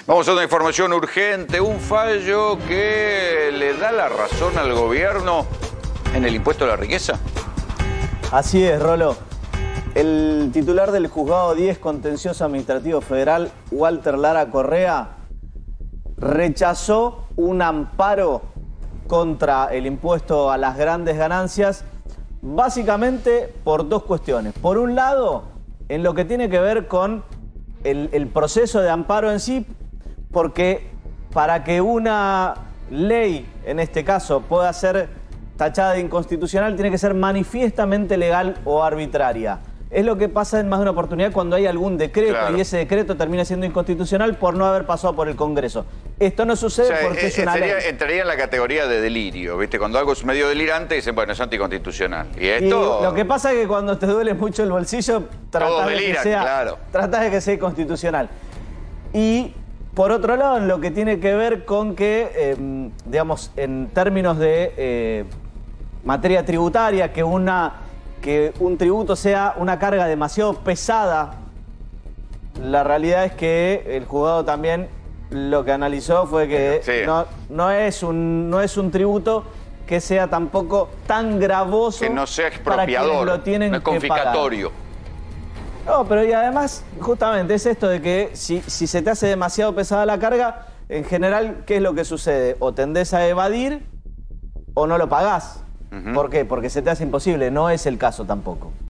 Vamos a una información urgente, un fallo que le da la razón al gobierno en el impuesto a la riqueza. Así es, Rolo. El titular del Juzgado 10 Contencioso Administrativo Federal, Walter Lara Correa, rechazó un amparo contra el impuesto a las grandes ganancias, básicamente por dos cuestiones. Por un lado, en lo que tiene que ver con el proceso de amparo en sí, porque para que una ley, en este caso, pueda ser tachada de inconstitucional, tiene que ser manifiestamente legal o arbitraria. Es lo que pasa en más de una oportunidad cuando hay algún decreto, claro, y ese decreto termina siendo inconstitucional por no haber pasado por el Congreso. Esto no sucede, o sea, porque es una ley. Entraría en la categoría de delirio, ¿viste? Cuando algo es medio delirante, dicen, bueno, es anticonstitucional. Y esto... Y lo que pasa es que cuando te duele mucho el bolsillo, tratás de que sea constitucional. Y por otro lado, en lo que tiene que ver con que, digamos, en términos de materia tributaria, que un tributo sea una carga demasiado pesada, la realidad es que el juzgado también lo que analizó fue que sí, no es un tributo que sea tampoco tan gravoso, que no sea expropiador, lo tienen no es confiscatorio. No, pero y además, justamente es esto de que si se te hace demasiado pesada la carga, en general, ¿qué es lo que sucede? O tendés a evadir o no lo pagás. ¿Por qué? Porque se te hace imposible. No es el caso tampoco.